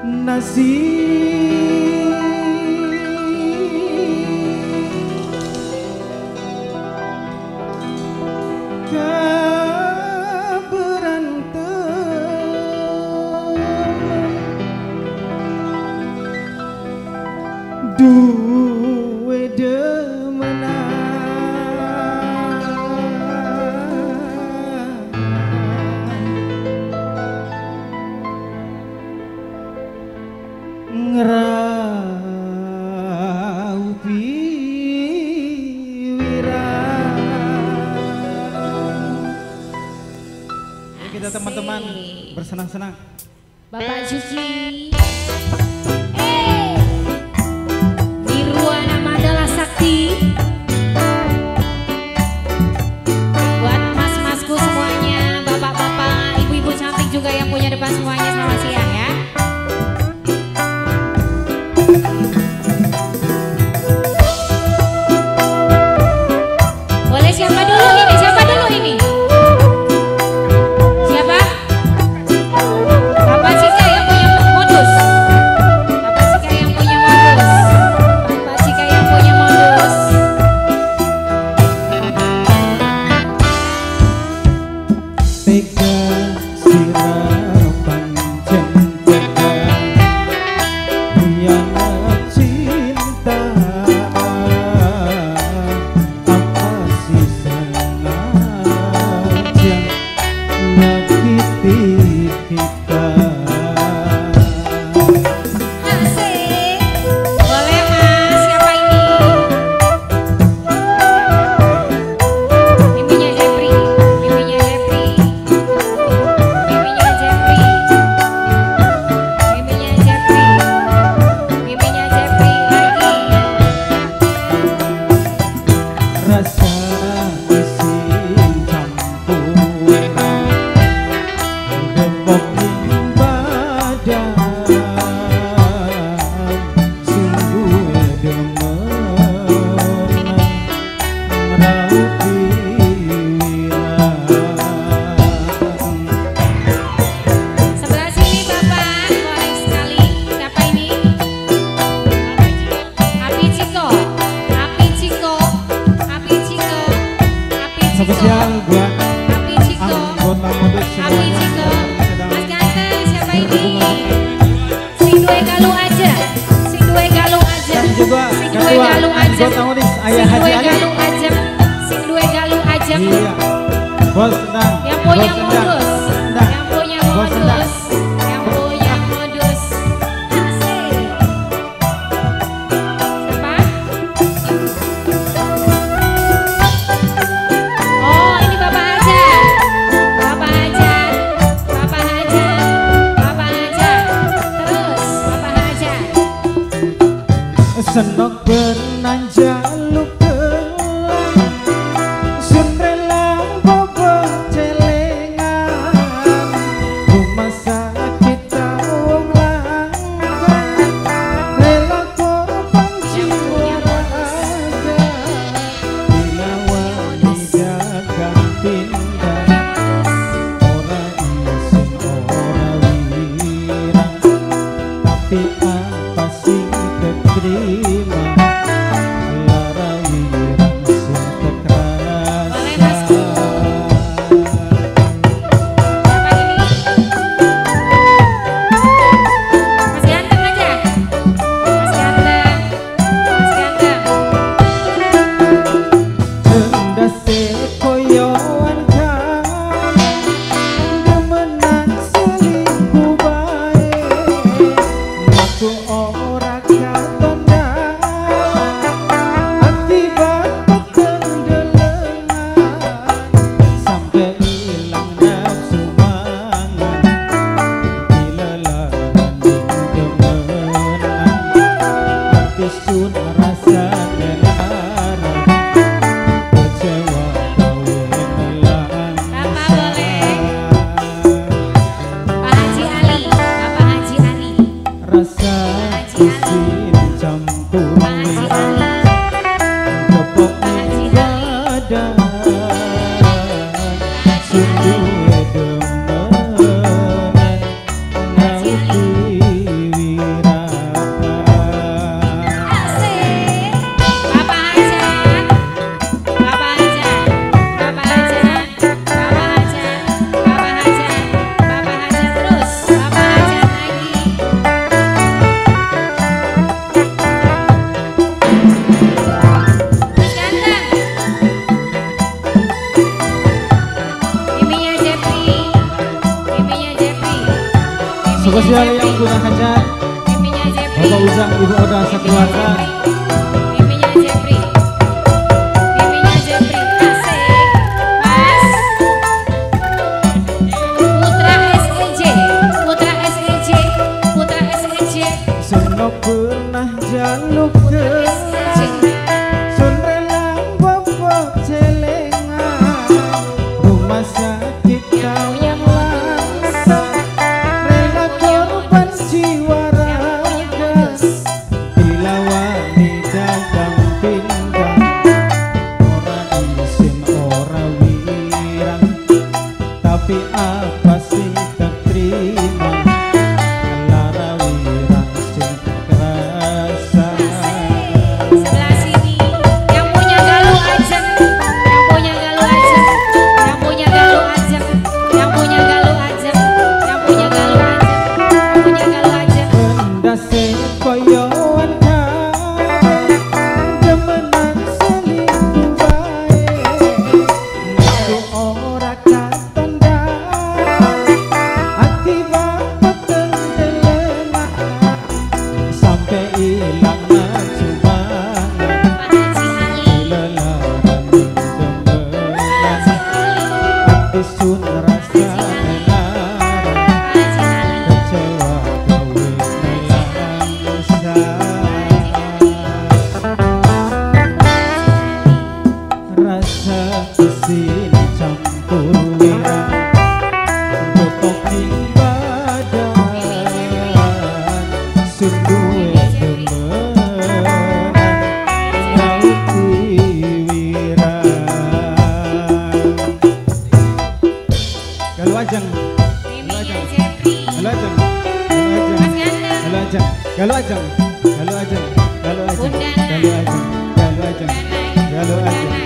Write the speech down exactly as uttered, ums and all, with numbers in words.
nasib keberanteman duwe ngeraupi wirang. Ya kita teman-teman bersenang-senang. Bapak Juki. Eh, Nirwana Madala Sakti. Buat mas-masku semuanya, bapak-bapak, ibu-ibu cantik juga yang punya depan semuanya, selamat siang ya. Siapa dulu ini? Siapa dulu ini? Siapa? Bapak Cika yang punya modus. Bapak Cika yang punya modus. Bapak Cika yang punya modus. Tega sirapan jentera hianat cinta. Spesial buat anggota modus semuanya. Mas ganteng siapa ini? Sing duwe galung aja, sing duwe galung aja. Dan juga sing duwe galung aja. Anggota modus Ayah Haji Ali. Sing duwe galung aja, sing duwe galung aja. Iya. Bos tendang. Yang punya Bos modus, tendang. yang punya Bos tendang. modus, yang punya modus. Asik. Siapa? Oh, ini Bapak Hajar. Bapak Hajar. Bapak Hajar. Bapak Hajar. Terus Bapak Hajar. Senok benanjaluk gelang Sunrelang bobot celengan Rumah sakit tawang langgan Rela korban jiwa raga Bila wanita dagang pindah Ora isin ora wirang Tapi apa sih keterima Spesial yang punya hajat Miminya Jepri. Bapak Ujang, Ibu Oda, sekeluarga. Miminya Jepri. Miminya Jepri. Asik. Mas. Putra S E J. Putra S E J. Putra S E J. Seno pernah jaluk ke Sun rela bawa celengan rumah sakit kawang langsa rela korban jiwa raga bila wani dagang pinggang ora isin ora wirang tapi apa sih terima lara wirang sing kerasa. Sebelah sini yang punya galuh aja, yang punya galuh aja, yang punya galuh aja, yang punya galuh aja, yang punya galuh aja, yang punya galuh aja. Pendase koyoan kae demenan selingkuh bae ngaku ora katon hati bapak tendelena sampai ilang najuman lelaran demenan hati sun rasa melarang kecewa gawe melangsa rasa kesin campur wirang gotok ning badan sun duwe demenan ngauti wirang. Galuh ajeng, Miminya Jepri. galuh ajeng, galuh Mas ajeng, Ganda. galuh ajeng, galuh ajeng, galuh ajeng, galuh ajeng, galuh ajeng, galuh ajeng, galuh ajeng.